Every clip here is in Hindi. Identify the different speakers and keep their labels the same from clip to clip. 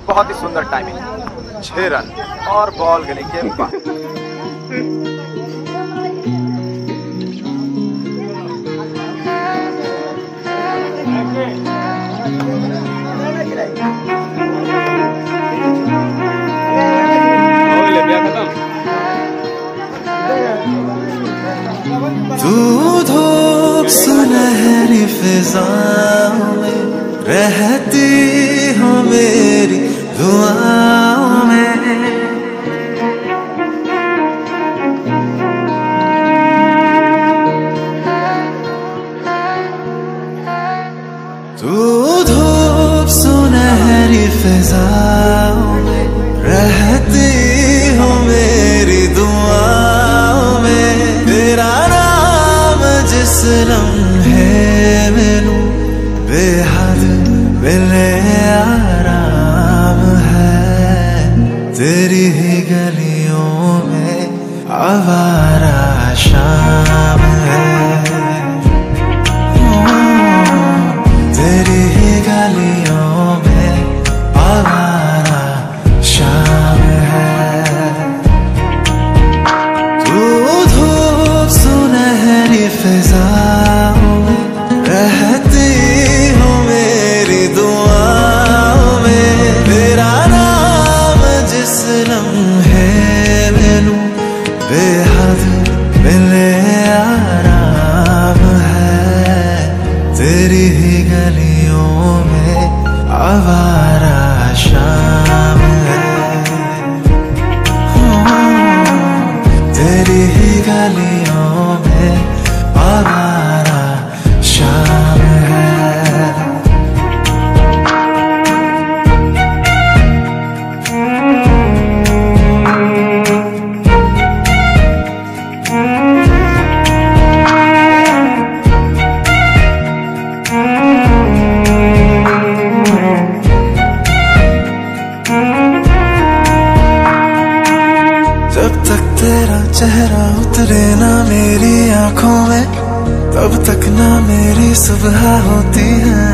Speaker 1: बहुत ही सुंदर टाइमिंग, 6 रन और बॉल गली के पास।
Speaker 2: तू धूप सुनहरी फिजाओं में रहती हो मेरी दुआओं में, तू धूप सुनहरी फिजाओं में रहती हो मेरी दुआओं में। तेरा नाम जिस लम्हे मैनू बेहद मिले आराम है, तेरी ही गलियों में आवारा शाम है, तेरी ही गलियों में आवारा शाम है। तू धूप सुनहरी फिजाओं में रहती हो मेरी दुआओं में। तेरा नाम जिस लम्हे मैनू बेहद मिले आराम है, तेरी ही गलियों में आवारा शाम है, तेरी ही गलियों में आवारा शाम है। जब तक तेरा चेहरा उतरे ना मेरी आंखों में, तब तक ना मेरी सुबह होती है।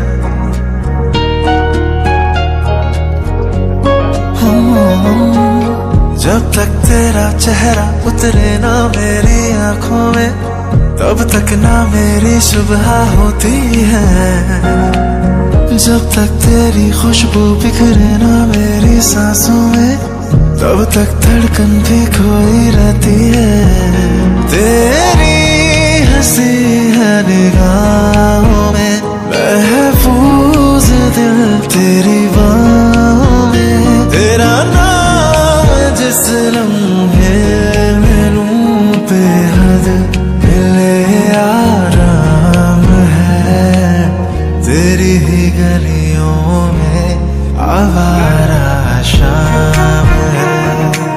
Speaker 2: जब तक तेरा चेहरा उतरे ना मेरी आंखों में, तब तक ना मेरी सुबह होती है। जब तक तेरी खुशबू बिखरे ना मेरी सांसों में, तब तक धड़कन भी खोई रहती है। तेरी हंसी है निगाहों में, महफूज दिल तेरी बाहों में। तेरा नाम जिस लम्हे मैनू बेहद मिले आराम है, तेरी ही गलियों में आवारा शाम है,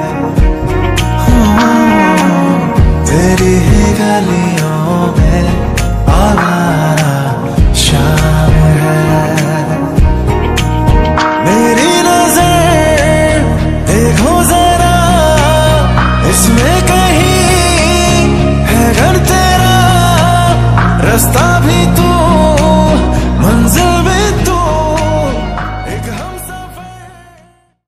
Speaker 2: तेरी ही गलियों में